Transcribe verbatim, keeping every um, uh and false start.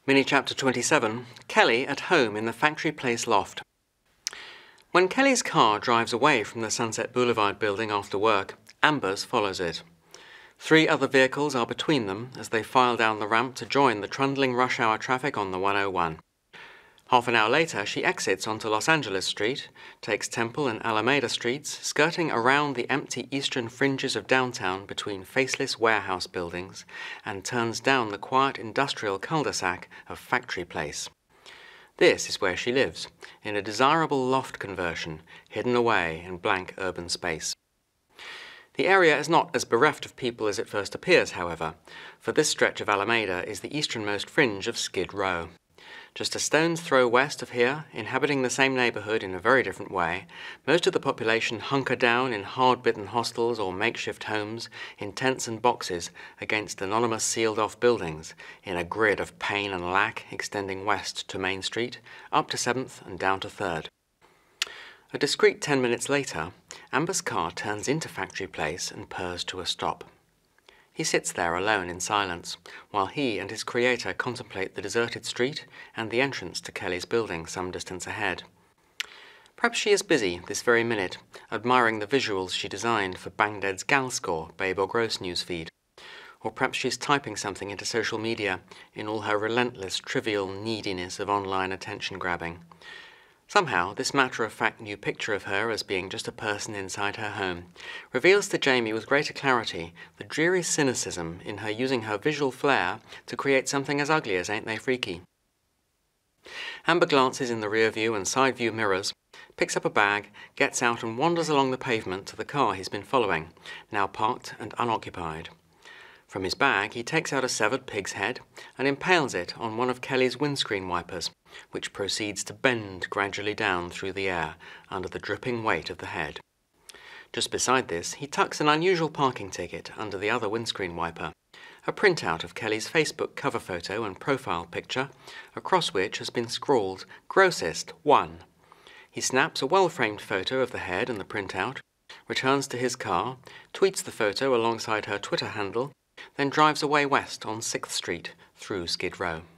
Mini-chapter twenty-seven, Kelly at home in the Factory Place loft. When Kelly's car drives away from the Sunset Boulevard building after work, Amber's follows it. Three other vehicles are between them as they file down the ramp to join the trundling rush hour traffic on the one oh one. Half an hour later, she exits onto Los Angeles Street, takes Temple and Alameda Streets, skirting around the empty eastern fringes of downtown between faceless warehouse buildings, and turns down the quiet industrial cul-de-sac of Factory Place. This is where she lives, in a desirable loft conversion, hidden away in blank urban space. The area is not as bereft of people as it first appears, however, for this stretch of Alameda is the easternmost fringe of Skid Row. Just a stone's throw west of here, inhabiting the same neighbourhood in a very different way, most of the population hunker down in hard-bitten hostels or makeshift homes, in tents and boxes, against anonymous sealed-off buildings, in a grid of pain and lack extending west to Main Street, up to seventh and down to third. A discreet ten minutes later, Amber's car turns into Factory Place and purrs to a stop. He sits there alone in silence, while he and his creator contemplate the deserted street and the entrance to Kelly's building some distance ahead. Perhaps she is busy this very minute, admiring the visuals she designed for Bang Dead's Gal Score, Babe or Gross newsfeed. Or perhaps she's typing something into social media in all her relentless, trivial neediness of online attention grabbing. Somehow, this matter-of-fact new picture of her as being just a person inside her home reveals to Jamie with greater clarity the dreary cynicism in her using her visual flair to create something as ugly as Ain't They Freaky. Amber glances in the rear view and side view mirrors, picks up a bag, gets out and wanders along the pavement to the car he's been following, now parked and unoccupied. From his bag, he takes out a severed pig's head and impales it on one of Kelly's windscreen wipers, which proceeds to bend gradually down through the air under the dripping weight of the head. Just beside this, he tucks an unusual parking ticket under the other windscreen wiper, a printout of Kelly's Facebook cover photo and profile picture, across which has been scrawled, "Grossest, one." He snaps a well-framed photo of the head and the printout, returns to his car, tweets the photo alongside her Twitter handle, then drives away west on sixth Street through Skid Row.